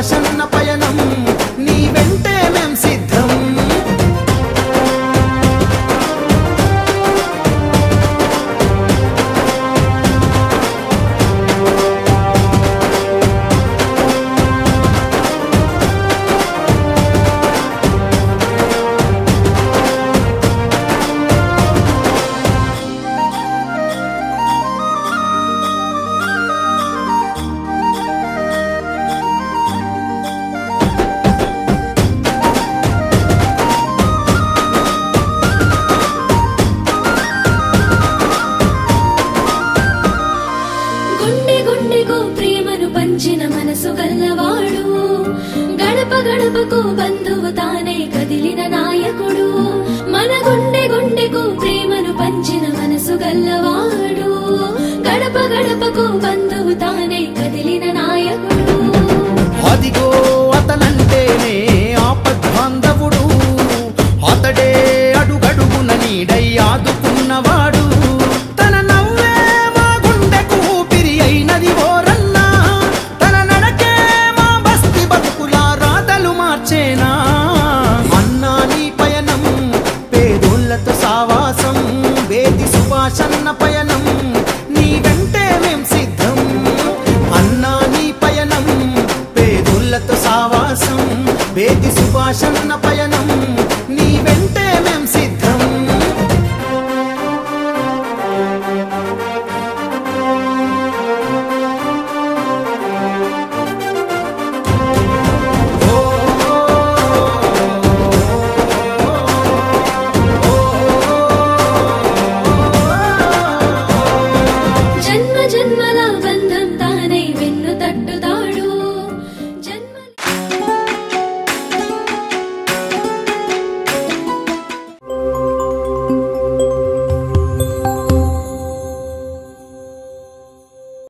సుభాషన్న పయనం నీ వెంటే మేం సిద్ధం మనసు గల్లవాడు గడప గడపకు బంధువు తానే కదిలిన నాయకుడు మన గుండె గుండెకు ప్రేమను పంచిన మనసు గల్లవాడు గడప గడపకు బంధువు తానే కదిలిన నాయకుడు అదిగో అతనంటేనే ఆపద్బాంధవుడు అతడే అడుగడుగున నీడై ఆదుకున్నవాడు తన నవ్వే మా గుండెకు ఊపిరి అయినది ఓరన్నా తన నడకే మా బస్తి బతుకుల రాతలు మార్చేనా అన్నా నీ పయనం పేదోళ్లతో సావాసం వేది సుభాషన్న పయనం నీ వెంటే మేం సిద్ధం అన్నా నీ పయనం పేదోళ్లతో సావాసం వేది సుభాషన్న